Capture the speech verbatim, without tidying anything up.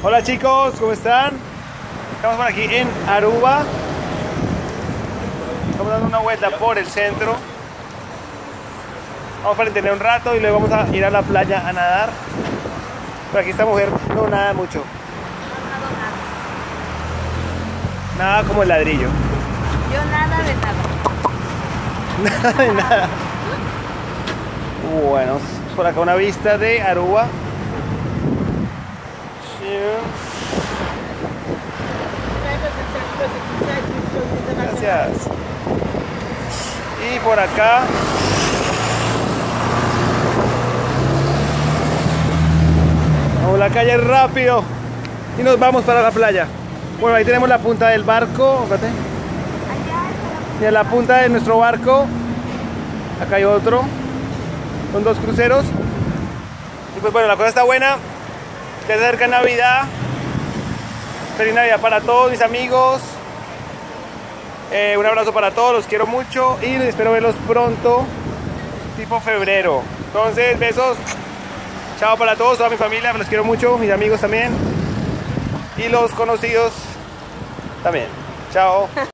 Hola chicos, ¿cómo están? Estamos por aquí en Aruba. Estamos dando una vuelta por el centro. Vamos para entrenar un rato y luego vamos a ir a la playa a nadar. Pero aquí esta mujer no nada mucho. Nada como el ladrillo. Yo nada de nada. Nada de nada. Bueno, por acá una vista de Aruba. Gracias. Y por acá vamos a la calle rápido y nos vamos para la playa. Bueno, ahí tenemos la punta del barco. Fíjate. Y en la punta de nuestro barco acá hay otro. Son dos cruceros. Y pues bueno, la cosa está buena. Ya se acerca Navidad. Feliz Navidad para todos mis amigos. Eh, un abrazo para todos, los quiero mucho y espero verlos pronto, tipo febrero. Entonces, besos. Chao para todos, toda mi familia, los quiero mucho, mis amigos también. Y los conocidos también. Chao.